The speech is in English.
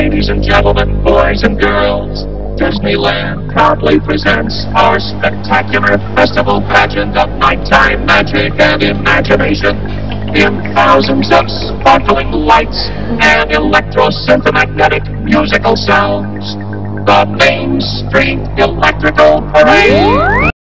Ladies and gentlemen, boys and girls, Disneyland proudly presents our spectacular festival pageant of nighttime magic and imagination in thousands of sparkling lights and electro-synthomagnetic musical sounds. The Main Street Electrical Parade!